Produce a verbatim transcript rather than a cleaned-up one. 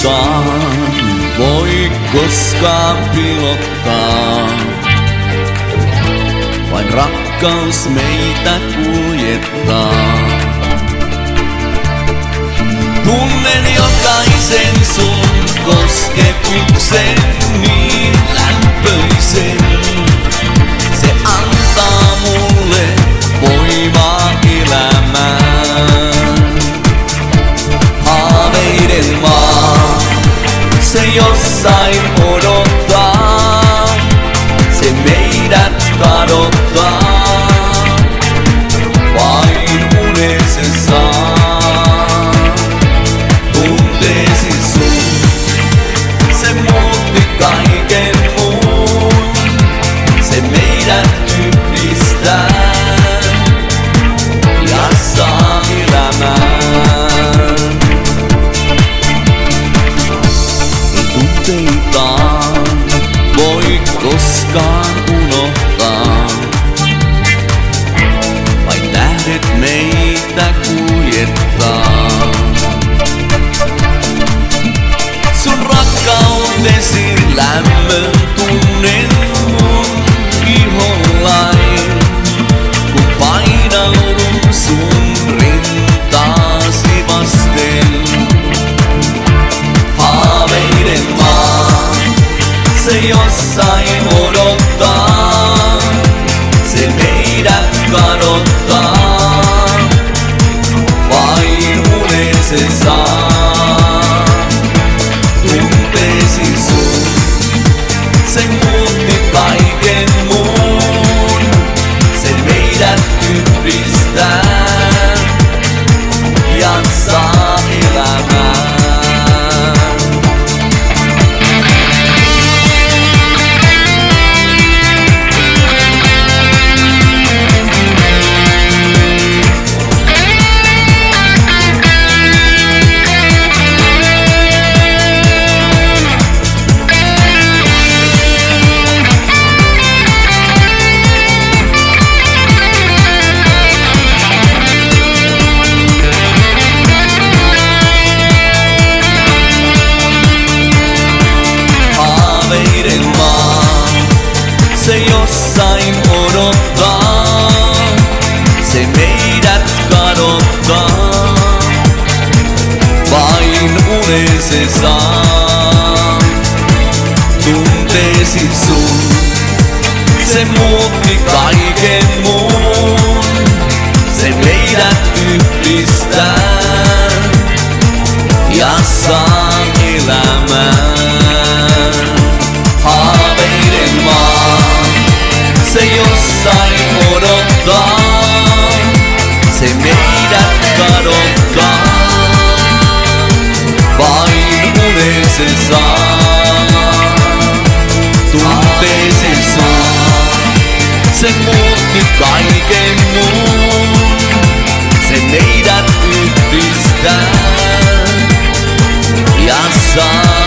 unohtaa, voi koskaan pilottaa. Vain rakkaus meitä kuljettaa. Tunnen jokaisen sun kosketuksen niin lämpöisen. Se antaa mulle voimaa elämään. Haaveiden maa, se jossain odottaa. Se meidät kadottaa. Vain unen se saa. Tunteesi sun, se muutti kaiken muun. Se meidät yhdistää ja saa elämään. Ei tunteitaan voi koskaan unohtaa. Vain tähdet meitä kuljettaa. Sun rakkautesi lämmön tunnen mun ihollain. Kun painaudun sun rintaasi vasten. Haaveiden maa, se jossain odottaa. Se meidät kadottaa. Vain unen se saa. Tunteesi sun, se muutti kaiken muun. Se meidät yhdistää ja saa elämään. Se jossain odottaa, se meidät kadottaa. Vain unen se saa. Tunteesi sun, se muutti kaiken muun. Se meidät yhdistää ja saa elämään. Haaveiden maa, se jossain odottaa. Se meidät kadottaa. Vain unen se saa. Tunteesi sun, se muutti kaiken muun. Se meidät yhdistää ja saa